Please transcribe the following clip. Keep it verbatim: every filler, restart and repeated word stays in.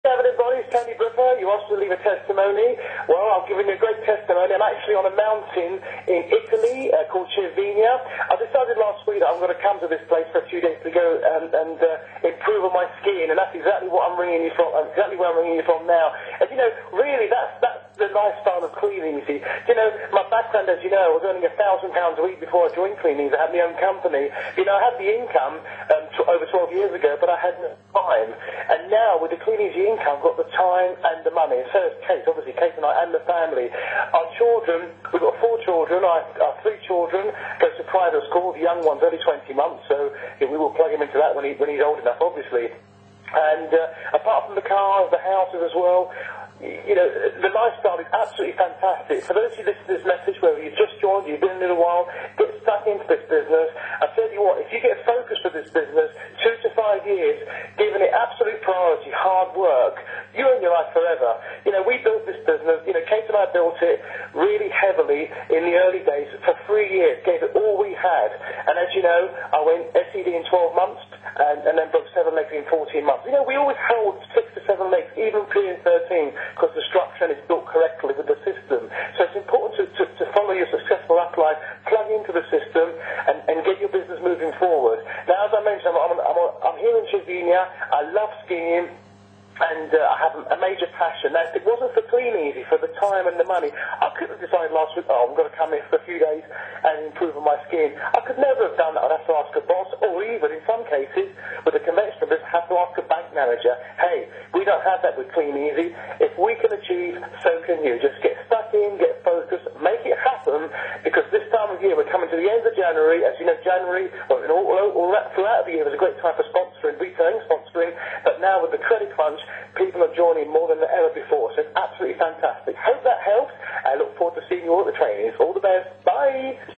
Everybody, it's Tony Briffer. You asked to leave a testimony. Well, I've given you a great testimony. I'm actually on a mountain in Italy uh, called Cervinia. I decided last week that I'm going to come to this place for a few days to go and, and uh, improve on my skiing, and that's exactly what I'm ringing you from. Uh, exactly where I'm ringing you from now. And you know, really, that's that's the lifestyle of Clean Easy. You know, my background, as you know, I was earning a thousand pounds a week before I joined Clean Easy. I had my own company. You know, I had the income um, t over twelve years ago, but I had no time. And now with the Clean Easy income, I've got the time and the money. And so is Kate, obviously, Kate and I and the family. Our children, we've got four children. I have three children, goes to private school. The young one's only twenty months, so yeah, we will plug him into that when, he, when he's old enough, obviously. And uh, apart from the cars, the houses as well, you know, the lifestyle is absolutely fantastic. For those of you listening to this message, whether you've just joined, you've been in it a while, get stuck into this business. I tell you what, if you get focused with this business, two to five years, giving it absolute priority, hard work, you're in your life forever. You know, we built this business, you know, Kate and I built it really heavily in the early days for three years, gave it all we had. And as you know, I went S E D in twelve months, and, and then broke seven legs in fourteen months. You know, we always held six to seven legs, even three in thirteen, because the structure is built correctly with the system. So it's important to, to, to follow your successful upline, plug into the system, and, and get your business moving forward. Now, as I mentioned, I'm, I'm, I'm, I'm here in Cervinia. I love skiing. And uh, I have a major passion. Now, if it wasn't for Clean Easy, for the time and the money, I could have decided last week, oh, I'm going to come here for a few days and improve on my skiing. I could never have done that. I'd have to ask a boss, or even, in some cases, with a conventional business, have to ask a bank manager. Hey, we don't have that with Clean Easy. If we can achieve, so can you. Just get stuck in, get focused, make it happen, because this time of year, we're coming to the end of January. As you know, January, well, all, all, all that, throughout the year, was a great time for sponsoring, retailing, sponsoring, but now with the credit crunch, people are joining more than ever before, so it's absolutely fantastic. Hope that helps. I look forward to seeing you all at the trainings. All the best. Bye.